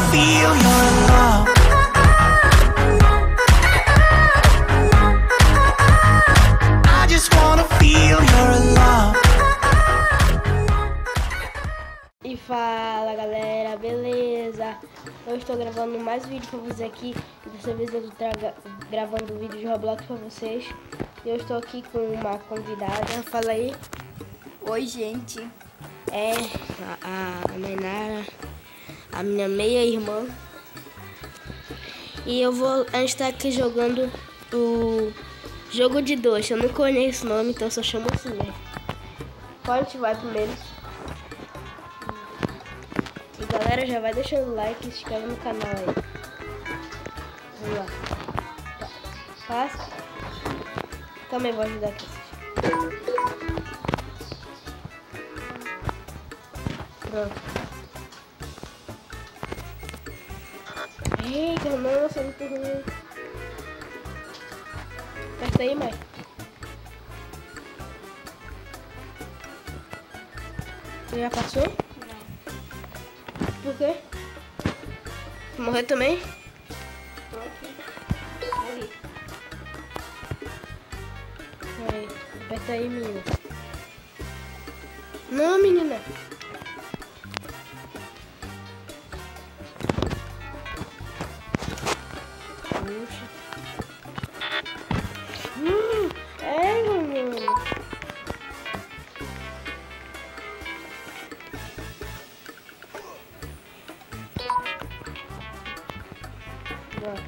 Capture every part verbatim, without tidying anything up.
feel your love. I just wanna feel your love. E fala galera, beleza? Eu estou gravando mais vídeo pra vocês aqui. Dessa vez eu estou gravando vídeo de Roblox pra vocês. Eu estou aqui com uma convidada. Fala aí. Oi, gente. É a, a Mainara, a minha meia-irmã. E eu vou. A gente tá aqui jogando o jogo de dois. Eu não conheço o nome, então eu só chamo assim mesmo. Qual a gente vai primeiro? E galera, já vai deixando o like e se inscreve no canal aí. Vamos lá. Passa. Também vou ajudar aqui. Pronto. Eita, nossa, muito ruim. Aperta aí, mãe. Você já passou? Não. Por quê? Morreu também? Tô aqui. Morri. Aí, aperta aí, menina. Não, menina. Puxa. Hum, é, menino. Bora.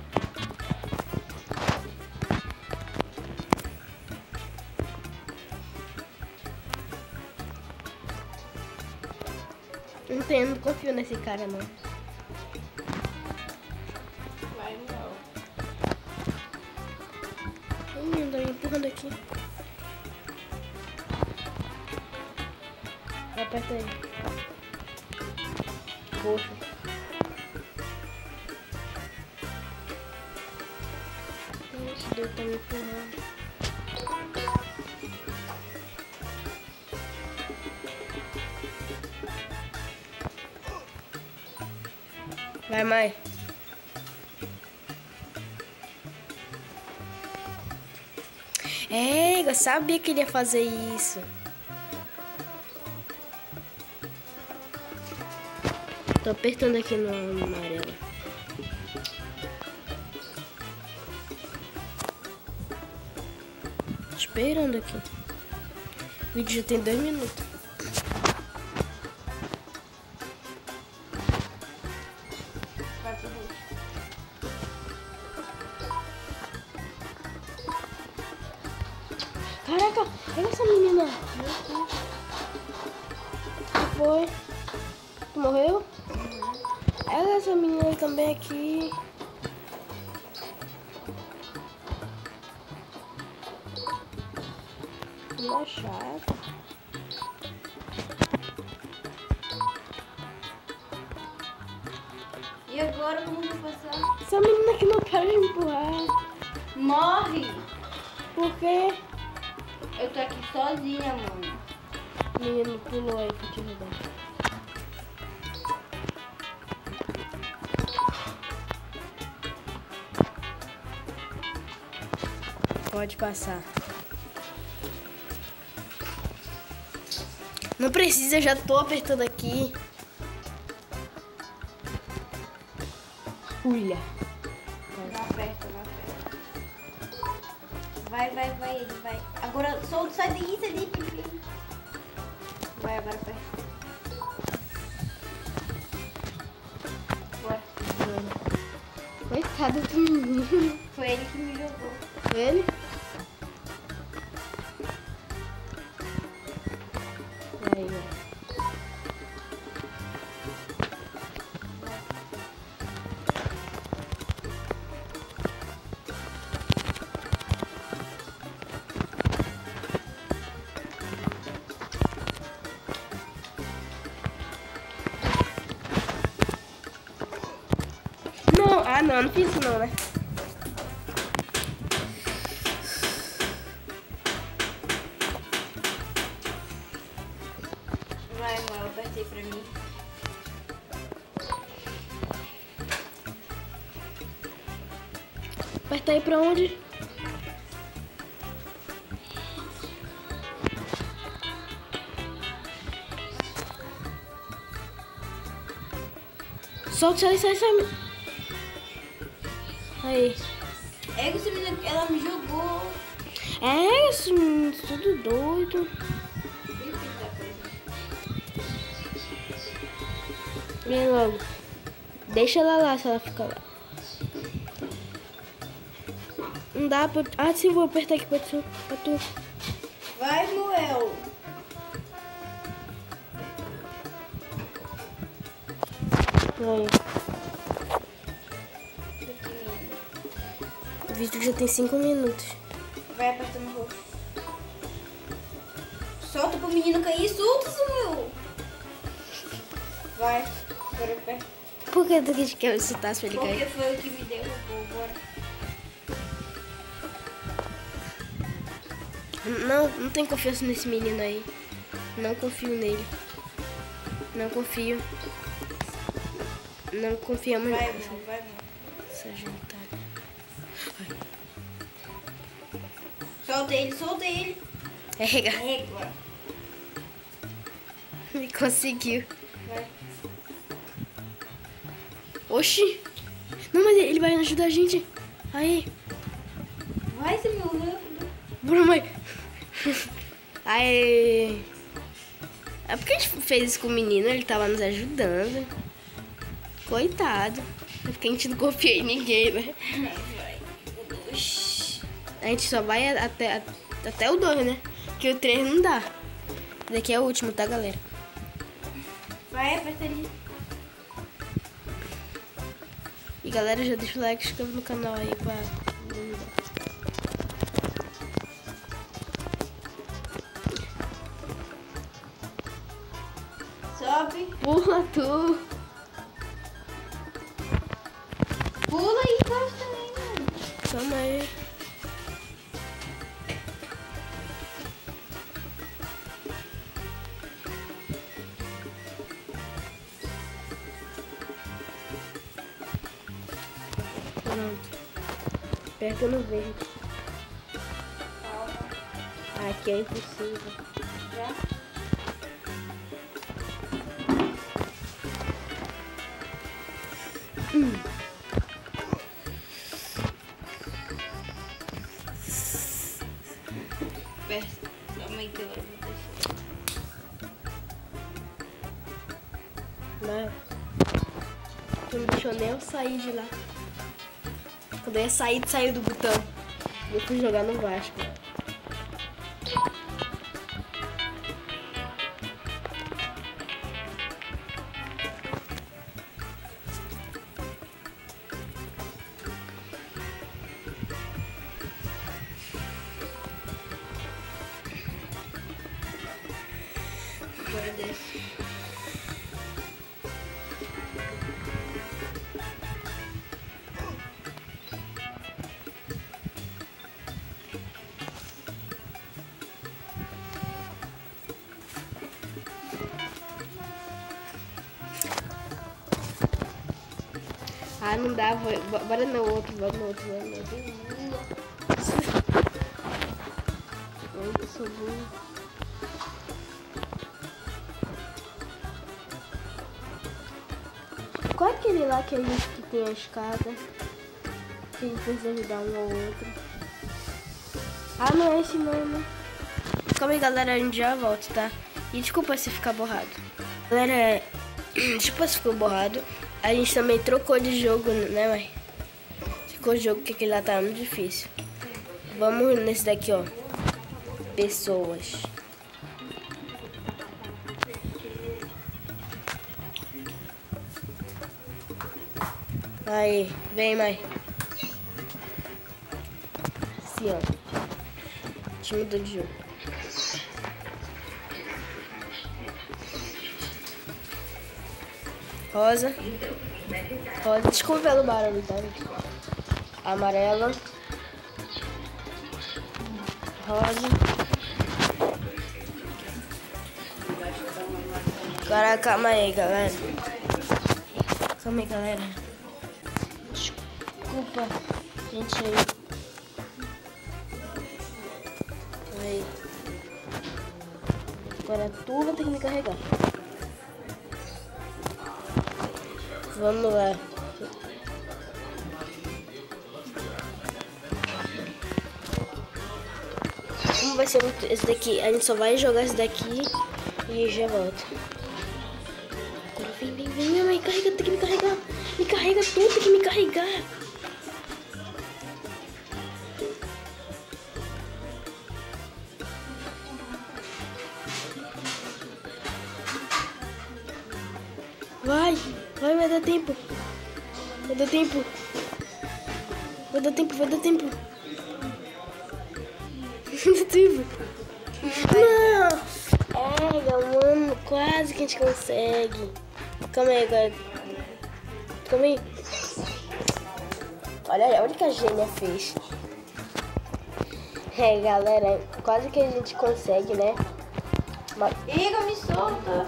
Não entendo, não confio nesse cara não. Vai não. Menino, tá me empurrando aqui. Aperta aí. Poxa. Esse doido tá me empurrando. Vai, mãe. É, eu sabia que ele ia fazer isso. Tô apertando aqui no, no amarelo. Tô esperando aqui. O vídeo já tem dois minutos. Vai pro rosto. Caraca, olha essa menina. O que foi? Tu morreu? Olha essa menina também aqui. Uma chata. E agora como eu vou passar? Essa menina que não para de empurrar. Morre! Por quê? Eu tô aqui sozinha, mano. O menino pulou aí pra te ajudar. Pode passar. Não precisa, eu já tô apertando aqui. Ulha. Não aperta, não aperta. Vai, vai, vai, ele vai. Agora solta, sai daí, sai daí, filho. Vai, agora aperta. Bora. Coitado do menino. Foi ele que me jogou. Ele? Aí, ó. Não, ah não, não fiz isso não, né? Vai, amor, eu apertei pra mim. Aperta aí pra onde? Solta, sai, sai, sai. Aí. É que essa menina, ela me jogou. É, isso, menino, tudo doido. Vem logo. Deixa ela lá se ela ficar lá. Não dá pra... Ah, sim, vou apertar aqui pra tu. Pra tu. Vai, Moel. Aí. O vídeo já tem cinco minutos. Vai apertando o rosto. Solta pro menino cair. Solta, Samuel. Vai. Agora aperta. Por que tu quis que eu soltasse pra ele Porque cair? foi o que me derrubou. Bora. Não, não tenho confiança nesse menino aí. Não confio nele. Não confio. Não confiamos Vai, nele. amor. Vai, amor. Essa gentalha. Solta ele, solta ele. É, rega. Régua. Ele conseguiu. Vai. Oxi. Não, mas ele vai ajudar a gente. Aí. Vai, Samuel. Bora, mãe. Aí. É porque a gente fez isso com o menino, ele tava nos ajudando. Coitado. É porque a gente não confia em ninguém, né? Vai. Oxi. A gente só vai até, até o dois, né? Que o três não dá. Esse daqui é o último, tá, galera? Vai, aperta ali. E galera, já deixa o like e se inscreve no canal aí pra... Sobe. Pula tu! Pula e encosta também, mano. Calma aí. Pronto. Aperta no verde. Calma. Aqui é impossível. Já. Hum. Aperta. Calma aí que agora eu vou deixar. Né? Não deixou nem eu sair de lá. Quando eu ia sair, saiu do botão. Eu fui jogar no Vasco. Agora desce. Ah, não dá, vou, bora no outro, bora no outro, bora no outro. Ai, eu sou burro. Qual é aquele lá que a gente que tem a escada? Que a gente precisa ajudar um ao outro. Ah, não é esse não, né? Calma aí, galera, a gente já volta, tá? E desculpa se ficar borrado. Galera, desculpa se ficou borrado. A gente também trocou de jogo, né, mãe? Ficou jogo porque aquele lá tá muito difícil. Vamos nesse daqui, ó. Pessoas. Aí, vem, mãe. Assim, ó. Time do jogo. Rosa. Rosa. Desculpa pelo barulho, tá? Amarela. Rosa. Agora calma aí, galera. Calma aí, galera. Desculpa. Gente, aí. Aí. Agora tu vai ter que me carregar. Vamos lá. Como vai ser esse daqui? A gente só vai jogar esse daqui e já volta. Agora vem, vem, vem, minha mãe, carrega, tem que me carregar. Me carrega tudo, tem que me carregar. Vai, vai, vai dar tempo. Vai dar tempo. Vai dar tempo, vai dar tempo. Vai dar tempo. Não! É, mano, quase que a gente consegue. Calma aí, agora. Calma aí. Olha, olha o que a gênia fez. É, galera, quase que a gente consegue, né? Mas... Igor, me solta.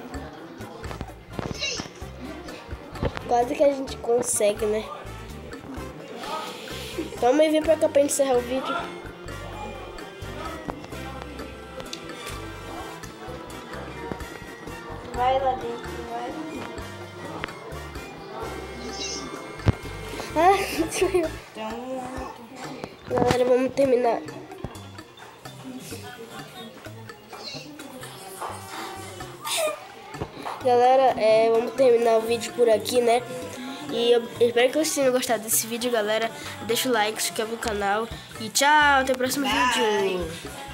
Quase que a gente consegue, né? Calma aí, vem pra cá pra encerrar o vídeo. Vai lá dentro, vai. Ah, Então, galera, vamos terminar. Galera, é, vamos terminar o vídeo por aqui, né? E eu espero que vocês tenham gostado desse vídeo, galera. Deixa o like, se inscreve no canal. E tchau, até o próximo Bye. vídeo.